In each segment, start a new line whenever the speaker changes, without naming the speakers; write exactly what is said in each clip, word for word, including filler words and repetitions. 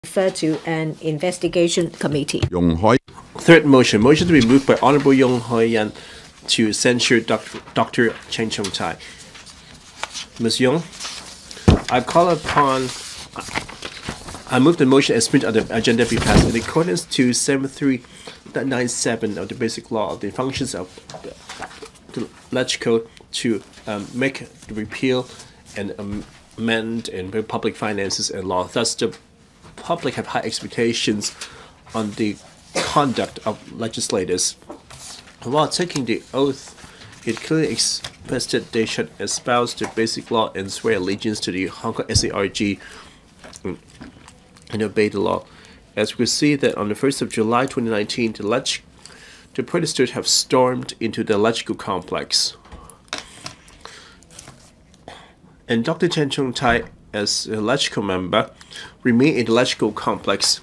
refer to an investigation committee.
Yung Hoi.
Third motion, motion to be moved by Honorable Yung Hoi-yan to censure Doctor Dr Cheng Chung-tai. Miz Yung, I call upon, I move the motion as printed on the agenda be passed in accordance to seven three nine seven of the Basic Law of the Functions of the Legislature to um, make the repeal and amend in public finances and law. Thus, the public have high expectations on the conduct of legislators. While taking the oath, it clearly expressed that they should espouse the basic law and swear allegiance to the Hong Kong S A R G and obey the law. As we see that on the first of July twenty nineteen, the, leg the protesters have stormed into the electrical complex. And Doctor Cheng Chung-tai, as a electrical member, remained in the electrical complex.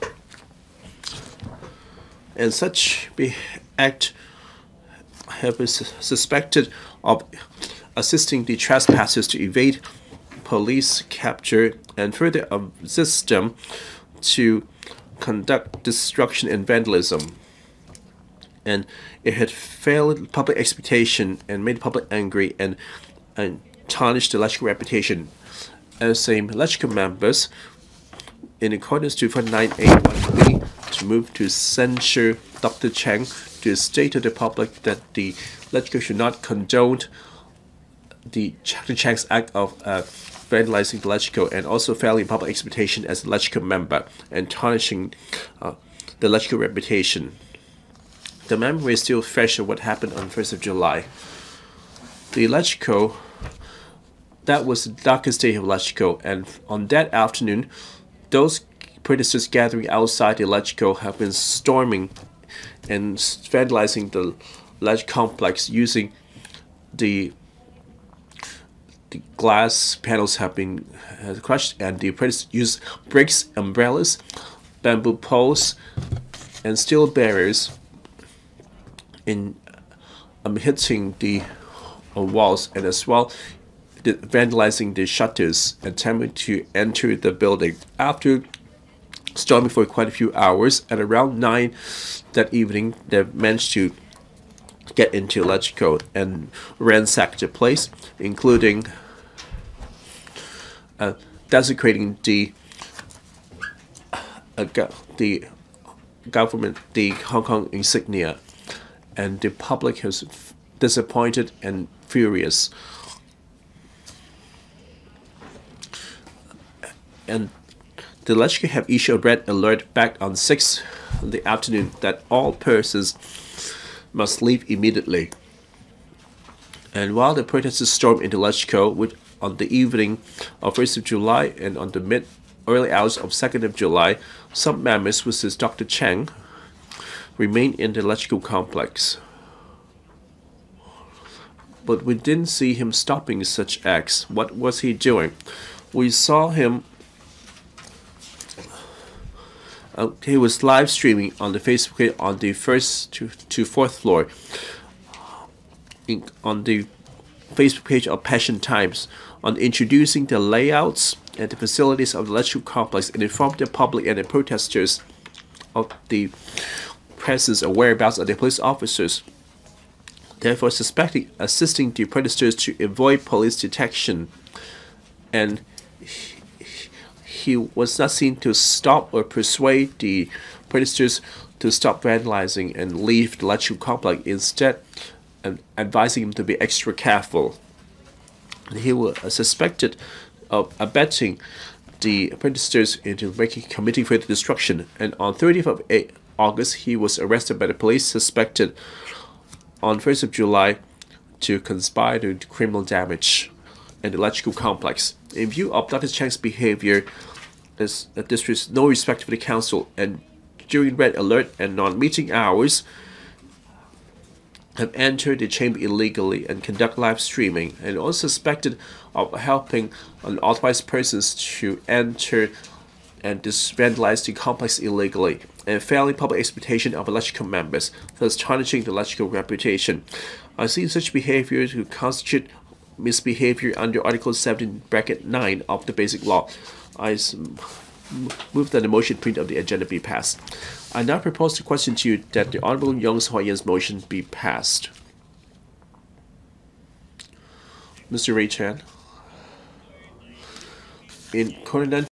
And such be act have been suspected of assisting the trespassers to evade police capture and further assist them to conduct destruction and vandalism. And it had failed public expectation and made the public angry and, and tarnished the electrical reputation. As same electrical members, in accordance to forty-nine A one B, to move to censure Doctor Cheng, to state to the public that the legislature should not condone the Doctor Cheng's act of uh, vandalizing the legislature and also failing public expectation as a legislature member and tarnishing uh, the legislature reputation. The memory is still fresh of what happened on the first of July. The legislature, that was the darkest day of legislature, and on that afternoon, those protesters gathering outside the legislature have been storming and vandalizing the large complex using the the glass panels have been uh, crushed, and the protesters used bricks, umbrellas, bamboo poles, and steel barriers in um, hitting the uh, walls, and as well the, vandalizing the shutters, attempting to enter the building. After storming for quite a few hours, at around nine that evening, they managed to get into Legico and ransack the place, including uh, desecrating the uh, go the government, the Hong Kong insignia, and the public was disappointed and furious. And the legislature have issued a red alert back on six in the afternoon that all persons must leave immediately. And while the protesters stormed into legislature with on the evening of first of July and on the mid early hours of second of July, some members, which is Doctor Cheng, remained in the legislature complex. But we didn't see him stopping such acts. What was he doing? We saw him. Uh, he was live streaming on the Facebook page on the first to, to fourth floor. In, on the Facebook page of Passion Times, on introducing the layouts and the facilities of the legislative complex, and informed the public and the protesters of the presence or whereabouts of the police officers. Therefore, suspecting assisting the protesters to avoid police detection, and he was not seen to stop or persuade the protesters to stop vandalizing and leave the legislative complex, instead um, advising him to be extra careful. He was uh, suspected of abetting the protesters into making committing further destruction, and on thirtieth of August he was arrested by the police, suspected on first of July to conspire to criminal damage in the electrical complex. In view of Doctor Cheng's behavior, is that this was no respect for the council, and during red alert and non-meeting hours have entered the chamber illegally and conduct live streaming, and also suspected of helping unauthorized persons to enter and vandalize the complex illegally, and failing public expectation of electrical members, thus tarnishing the electrical reputation. I see such behavior to constitute misbehavior under Article seventeen bracket nine of the Basic Law. I move that the motion print of the agenda be passed. I now propose the question to you that the Honorable Young Hoi-yan's motion be passed. Mister Ray Chan, in Conan